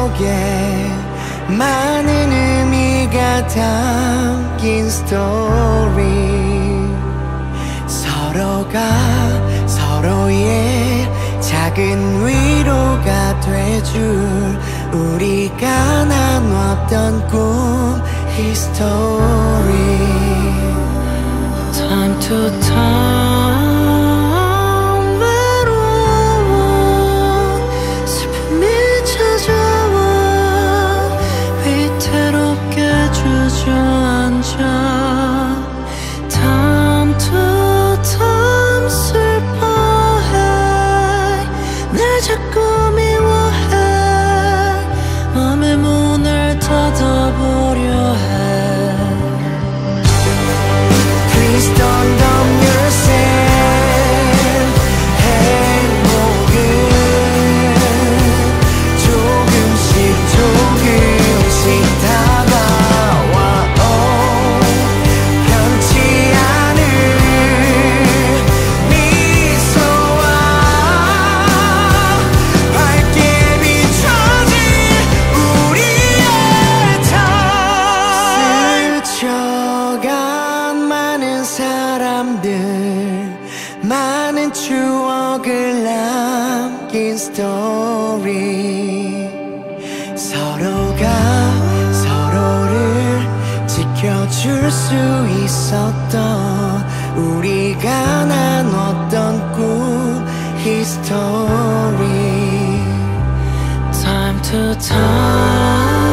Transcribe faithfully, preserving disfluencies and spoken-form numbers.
속에 많은 의미가 담긴 스토리. 서로가 서로의 작은 위로가 돼줄 우리가 나눴던 꿈 히스토리. Time to time 외로워 슬픔이 찾아와 위태롭게 주저앉아. Time to time 슬퍼해 날 자꾸 미워해 맘의 문을 닫아보려 해. Please don't numb yourself. 행복은 조금씩 조금씩 다가와. oh, 변치 않을 미소와 밝게 비춰진 우리의 time. 스쳐간 많은 사람들 많은 추억을 남긴 스토리. 서로가 서로를 지켜줄 수 있었던 우리가 나눴던 꿈 히스토리. Time to time